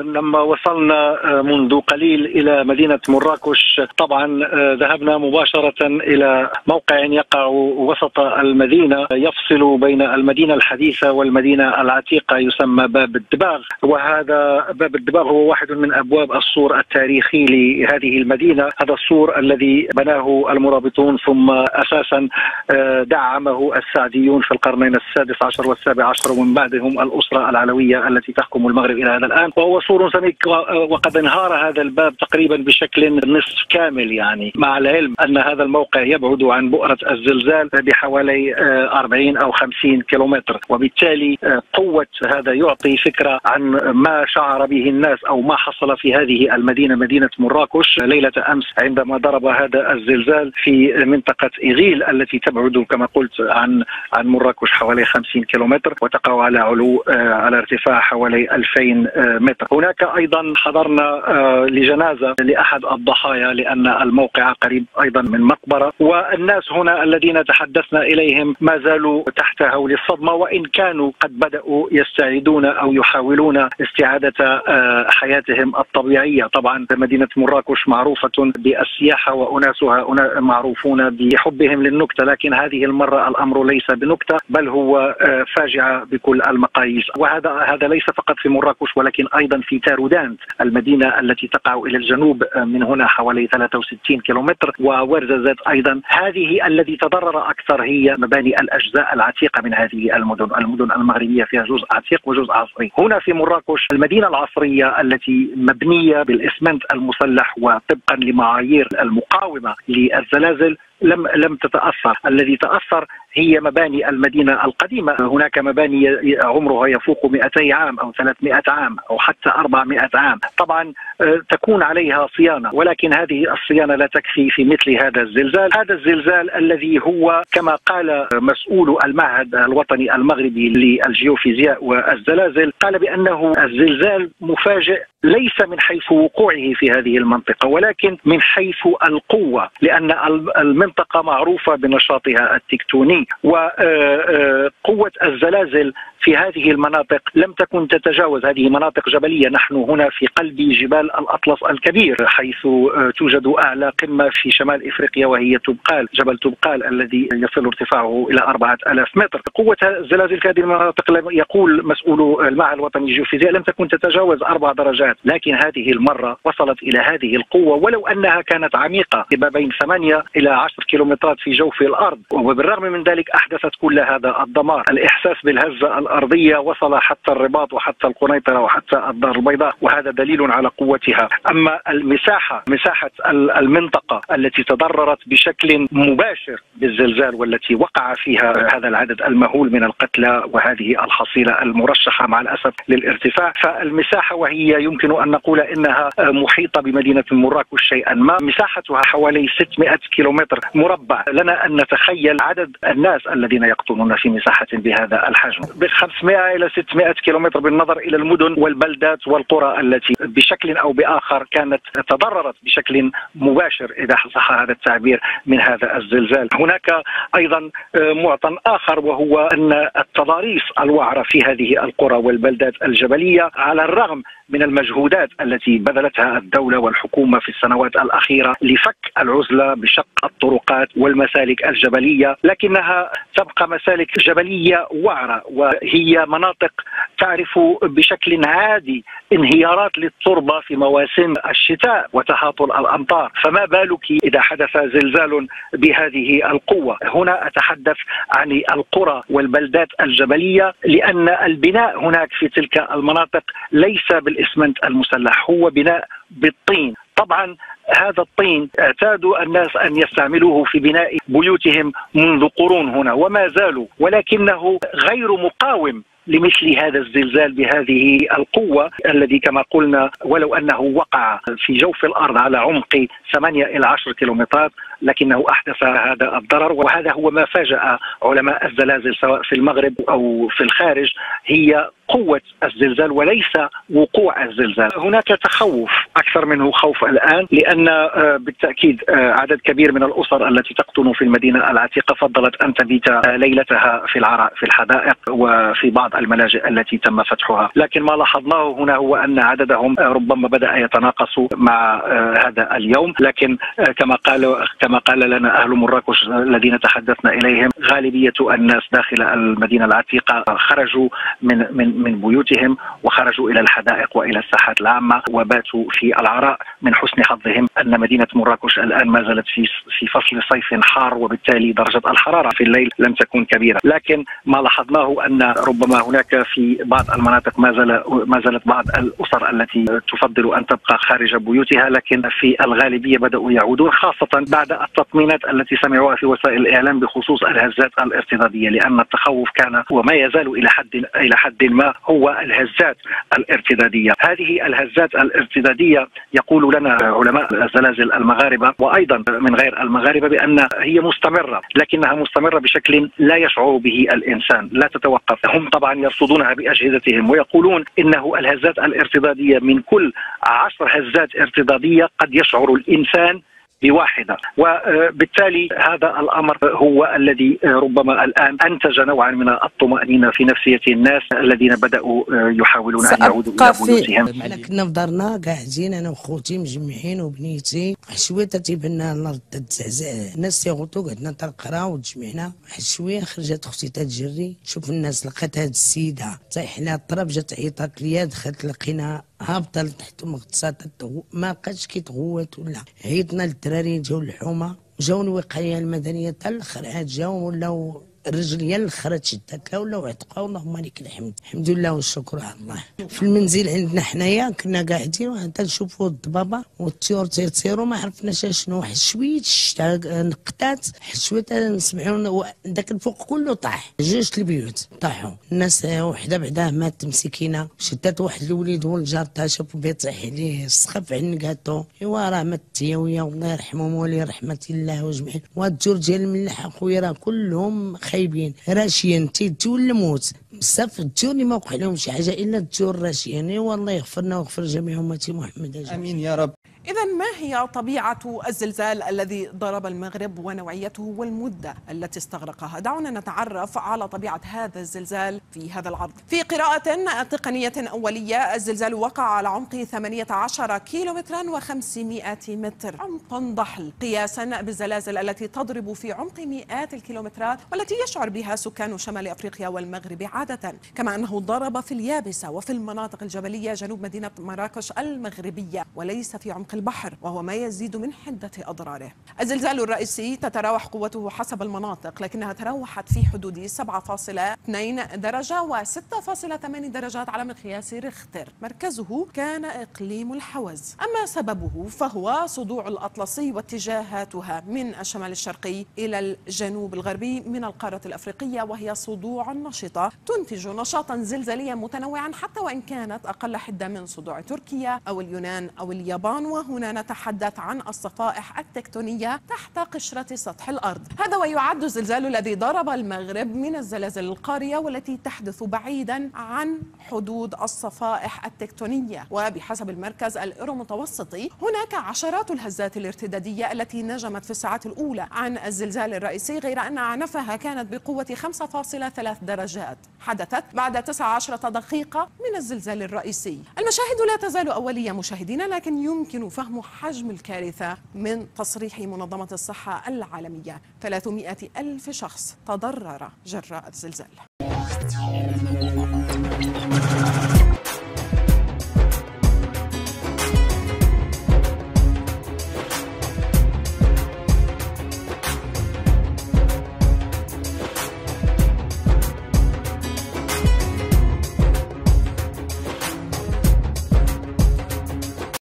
لما وصلنا منذ قليل إلى مدينة مراكش طبعا ذهبنا مباشرة إلى موقع يقع وسط المدينة يفصل بين المدينة الحديثة والمدينة العتيقة، يسمى باب الدباغ. وهذا باب الدباغ هو واحد من أبواب السور التاريخي لهذه المدينة. هذا السور الذي بناه المرابطون ثم أساسا دعمه السعديون في القرنين السادس عشر والسابع عشر، ومن بعدهم الأسرة العلوية التي تحكم المغرب إلى هذا الآن. وهو سور سميك، وقد انهار هذا الباب تقريبا بشكل نصف كامل، يعني مع العلم أن هذا الموقع يبعد عن بؤرة الزلزال بحوالي 40 أو 50 كيلومتر، وبالتالي قوة هذا يعطي فكرة عن ما شعر به الناس أو ما حصل في هذه المدينة، مدينة مراكش، ليلة أمس عندما ضرب هذا الزلزال في منطقة إغيل التي تبعد كما قلت عن مراكش حوالي 50 كيلومتر، وتقع على ارتفاع حوالي 2000 متر. هناك أيضا حضرنا لجنازة لأحد الضحايا لأن الموقع قريب أيضا من مقبرة، والناس هنا الذين تحدثنا إليهم ما زالوا تحت هول الصدمة، وإن كانوا قد بدأوا يستعيدون أو يحاولون استعادة حياتهم الطبيعية. طبعا مدينة مراكش معروفة بالسياحة وأناسها معروفون بحبهم للنكتة، لكن هذه المرة الأمر ليس بنكتة بل هو فاجعة بكل المقاييس. وهذا ليس فقط في مراكش ولكن أيضا في تارودانت، المدينة التي تقع إلى الجنوب من هنا حوالي 63 كيلومتر، وورزازات أيضا. هذه الذي تضرر أكثر هي مباني الأجزاء العتيقة من هذه المدن المغربية، فيها جزء عتيق وجزء عصري. هنا في مراكش المدينة العصرية التي مبنية بالإسمنت المسلح وطبقا لمعايير المقاومة للزلازل لم تتأثر. الذي تأثر هي مباني المدينة القديمة. هناك مباني عمرها يفوق 200 عام أو 300 عام أو حتى 400 عام. طبعا تكون عليها صيانة، ولكن هذه الصيانة لا تكفي في مثل هذا الزلزال. هذا الزلزال الذي هو كما قال مسؤول المعهد الوطني المغربي للجيوفيزياء والزلازل، قال بأنه الزلزال مفاجئ ليس من حيث وقوعه في هذه المنطقة ولكن من حيث القوة، لأن المنطقة معروفة بنشاطها التكتوني، وقوة الزلازل في هذه المناطق لم تكن تتجاوز. هذه مناطق جبلية، نحن هنا في قلب جبال الأطلس الكبير، حيث توجد أعلى قمة في شمال إفريقيا وهي تبقال، جبل تبقال الذي يصل ارتفاعه إلى 4000 متر. قوة الزلازل في هذه المناطق يقول مسؤول المعهد الوطني للجيوفيزياء لم تكن تتجاوز 4 درجات، لكن هذه المرة وصلت إلى هذه القوة ولو أنها كانت عميقة ما بين 8 إلى 10 كيلومترات في جوف الأرض، وبالرغم من ذلك أحدثت كل هذا الدمار. الإحساس بالهزة الأرضية وصل حتى الرباط وحتى القنيطرة وحتى الدار البيضاء، وهذا دليل على قوتها. أما مساحة المنطقة التي تضررت بشكل مباشر بالزلزال والتي وقع فيها هذا العدد المهول من القتلى وهذه الحصيلة المرشحة مع الأسف للارتفاع، فالمساحة وهي يمكن أن نقول إنها محيطة بمدينة مراكش شيئا ما، مساحتها حوالي 600 كيلومتر مربع. لنا أن نتخيل عدد الناس الذين يقطنون في مساحة بهذا الحجم، 500 إلى 600 كيلومتر بالنظر إلى المدن والبلدات والقرى التي بشكل أو بآخر كانت تضررت بشكل مباشر إذا صح هذا التعبير من هذا الزلزال. هناك أيضا معطى آخر وهو أن التضاريس الوعرة في هذه القرى والبلدات الجبلية على الرغم من المجهودات التي بذلتها الدولة والحكومة في السنوات الأخيرة لفك العزلة بشق الطرقات والمسالك الجبلية، لكنها تبقى مسالك جبلية وعرة، وهي مناطق تعرف بشكل عادي انهيارات للتربة في مواسم الشتاء وتهاطل الأمطار، فما بالك إذا حدث زلزال بهذه القوة. هنا أتحدث عن القرى والبلدات الجبلية، لأن البناء هناك في تلك المناطق ليس بالإسمنت المسلح، هو بناء بالطين. طبعا هذا الطين اعتاد الناس أن يستعملوه في بناء بيوتهم منذ قرون هنا وما زالوا، ولكنه غير مقاوم لمثل هذا الزلزال بهذه القوة الذي كما قلنا ولو أنه وقع في جوف الأرض على عمق 8 إلى 10 كيلومترات لكنه أحدث هذا الضرر. وهذا هو ما فاجأ علماء الزلازل سواء في المغرب أو في الخارج، هي قوة الزلزال وليس وقوع الزلزال. هناك تخوف أكثر منه خوف الآن، لأن أن بالتأكيد عدد كبير من الأسر التي تقطن في المدينة العتيقة فضلت أن تبيت ليلتها في العراء في الحدائق وفي بعض الملاجئ التي تم فتحها، لكن ما لاحظناه هنا هو أن عددهم ربما بدأ يتناقص مع هذا اليوم، لكن كما قال لنا أهل مراكش الذين تحدثنا إليهم غالبية الناس داخل المدينة العتيقة خرجوا من بيوتهم وخرجوا إلى الحدائق وإلى الساحات العامة وباتوا في العراء، من حسن حظهم أن مدينة مراكش الآن ما زالت في فصل صيف حار، وبالتالي درجة الحرارة في الليل لم تكن كبيرة، لكن ما لاحظناه أن ربما هناك في بعض المناطق ما زالت بعض الأسر التي تفضل أن تبقى خارج بيوتها، لكن في الغالبية بدأوا يعودون، خاصة بعد التطمينات التي سمعوها في وسائل الإعلام بخصوص الهزات الارتدادية، لأن التخوف كان وما يزال إلى حد ما هو الهزات الارتدادية. هذه الهزات الارتدادية يقول لنا علماء الزلازل المغاربة وأيضا من غير المغاربة بأن هي مستمرة، لكنها مستمرة بشكل لا يشعر به الإنسان، لا تتوقف. هم طبعا يرصدونها بأجهزتهم ويقولون إنه الهزات الارتدادية من كل 10 هزات ارتدادية قد يشعر الإنسان بواحدة، وبالتالي هذا الأمر هو الذي ربما الآن أنتج نوعا من الطمأنينة في نفسية الناس الذين بدأوا يحاولون أن يعودوا إلى بيوتهم. أنا كنا في دارنا قاعدين أنا وخوتي مجمعين وبنيتي، شوية تيبنا الأرض تتزعزع، الناس تيغوتو قعدنا تنقراو وتجمعنا، شوية خرجت أختي تجري تشوف الناس، لقات هاد السيدة طايح لها الطراب، جات عيطات ليا، دخلت لقينا هابطه لتحت ومغتصات، ما بقاتش كيتغوت ولا. عيطنا للدراري جاو الحومه وجاو الوقايه المدنيه حتى الاخر، عاد جاو ولاو الرجل هي الاخر تشدات لها ولاو عتقوا، اللهم لك الحمد، الحمد لله والشكر على الله. في المنزل عندنا حنايا كنا قاعدين وحتى نشوفوا الضبابه والطيور تيطيروا، ما عرفناش شنو، واحد شويه الشتا نقطات، شويه نسمعوا داك الفوق كله طاح، جوج البيوت طاحوا، الناس وحده بعدها مات مسكينه، شدات واحد الوليد والجار تاع شافوا بيطيح عليه السقف عنقاتو، ايوا راه مات هي ويا الله يرحمهم ولي رحمه الله وجميع. وهاد الجور ديال الملاح اخويا راه كلهم خايبين راشيين، تيجيو الموت بزاف الديور اللي ما وقع لهم شي حاجه الا الديور راشيين. ايوا الله يغفرنا ويغفر جميع امتي محمد اجمعين. امين يا رب. إذا ما هي طبيعة الزلزال الذي ضرب المغرب ونوعيته والمدة التي استغرقها؟ دعونا نتعرف على طبيعة هذا الزلزال في هذا العرض. في قراءة تقنية أولية، الزلزال وقع على عمق 18 كيلومترا و500 متر، عمق ضحل قياسا بالزلازل التي تضرب في عمق مئات الكيلومترات والتي يشعر بها سكان شمال أفريقيا والمغرب عادة، كما أنه ضرب في اليابسة وفي المناطق الجبلية جنوب مدينة مراكش المغربية وليس في عمق البحر، وهو ما يزيد من حدة أضراره. الزلزال الرئيسي تتراوح قوته حسب المناطق، لكنها تراوحت في حدود 7.2 درجة و6.8 درجات على مقياس ريختر. مركزه كان إقليم الحوز. أما سببه فهو صدوع الأطلسي واتجاهاتها من الشمال الشرقي إلى الجنوب الغربي من القارة الأفريقية، وهي صدوع نشطة تنتج نشاطا زلزاليا متنوعا حتى وإن كانت أقل حدة من صدوع تركيا أو اليونان أو اليابان. وهنا نتحدث عن الصفائح التكتونية تحت قشرة سطح الأرض. هذا ويعد الزلزال الذي ضرب المغرب من الزلازل القارية والتي تحدث بعيدا عن حدود الصفائح التكتونية. وبحسب المركز الإيرومتوسطي هناك عشرات الهزات الارتدادية التي نجمت في الساعات الأولى عن الزلزال الرئيسي، غير أن عنفها كانت بقوة 5.3 درجات، حدثت بعد 19 دقيقة من الزلزال الرئيسي. المشاهد لا تزال أولية مشاهدينا، لكن يمكن فهم حجم الكارثة من تصريح منظمة الصحة العالمية: 300 ألف شخص تضرر جراء الزلزال.